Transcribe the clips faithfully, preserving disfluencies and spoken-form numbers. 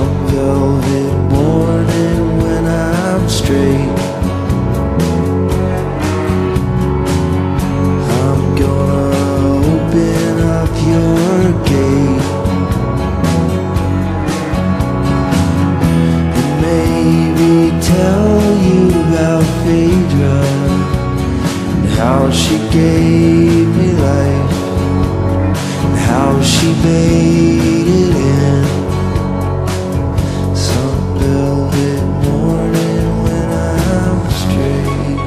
velvet morning when I'm straight. I'm gonna open up your gate and maybe tell you about Phaedra and how she gave me life and how she made it in some velvet morning when I'm straight.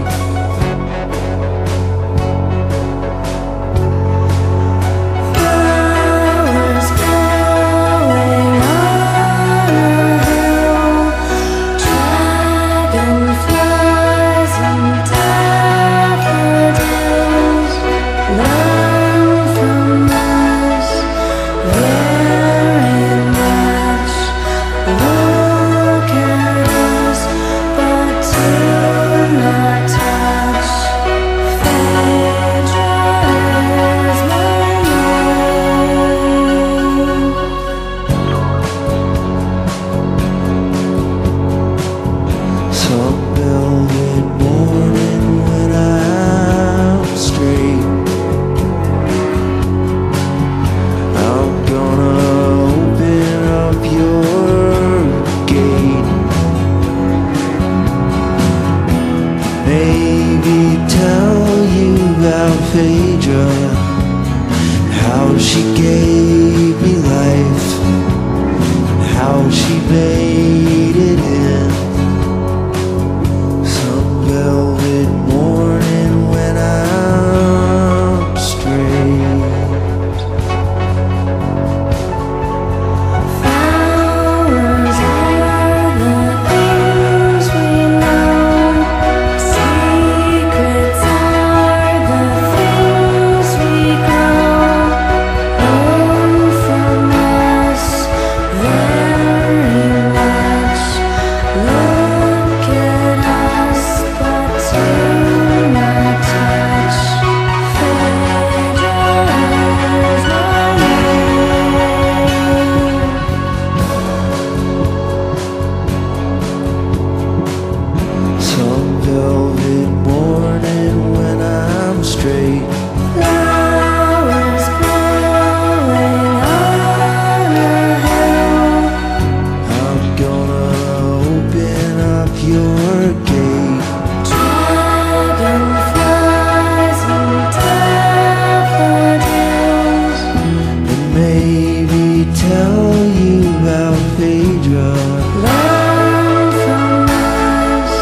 Flowers growing on a hill, dragonflies and daffodils. Learn from us very much. Look at us, but do not touch. Phaedra is my name. Some velvet morning when I'm straight, I'm gonna open up your gate, maybe tell you about Phaedra, how she gave me life, how she made it in some velvet morning when I'm straight. Flowers are the things we know. Secrets are the things we grow. Learn from us very much. Look at us, but do not touch. Phaedra is my name. Some velvet morning when I'm straight. Flowers growing on a hill, I'm gonna open up your gate dragonflies and daffodils. and maybe tell you about Phaedra, Learn from us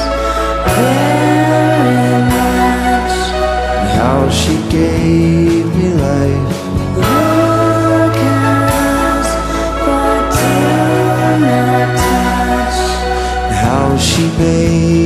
very much. and how she gave me life, Look at us, but do not touch. and how she made